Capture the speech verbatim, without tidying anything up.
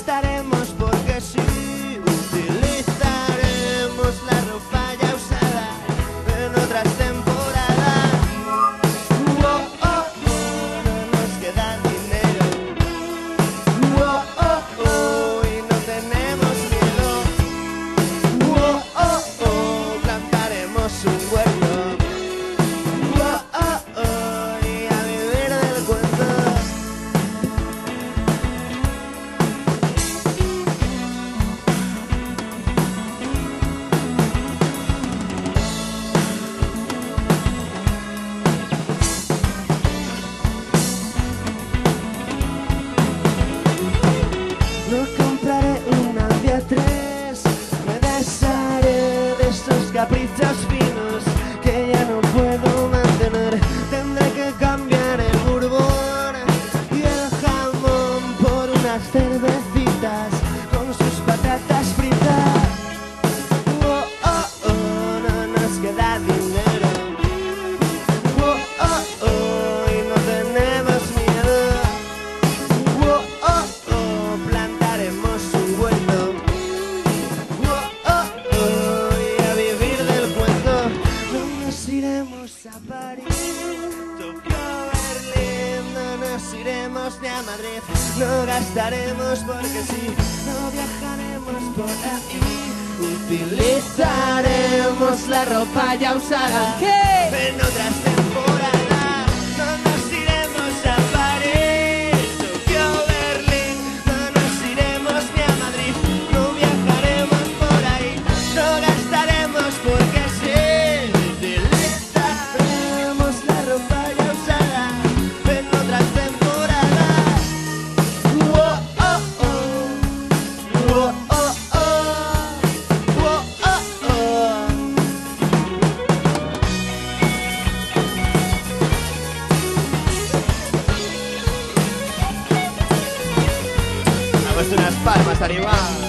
gastaremos porque sí. Utilizaremos la ropa ya usada en otras temporadas. Oh, oh, oh, no nos queda dinero. Oh, oh, oh, y no tenemos miedo. Oh, oh, oh, plantaremos un huerto. Oh, oh, oh, y a vivir del cuento. No compraré una Audi tres, me desharé de esos caprichos finos que ya no puedo mantener. Tendré que cambiar el bourbon y el jamón por unas cervecitas con sus patatas fritas. Oh, oh, oh, no nos queda dinero. Oh, oh, oh, y no tenemos miedo. Oh, oh, oh, plantaremos un huerto. Oh, oh, oh, y a vivir del cuento. No nos iremos a París, Tokio, Berlín, no nos iremos ni a Madrid. No gastaremos porque sí, no viajaremos por aquí. Utilizaremos la ropa ya usada en otras temporadas. No nos iremos a París, Tokio, Berlín, no nos iremos ni a Madrid. No viajaremos por ahí, no gastaremos porque sí. Utilizaremos la ropa ya usada en otras temporadas. Oh, oh, oh. Oh, oh, oh. Oh, oh, oh. Hagamos unas palmas arriba.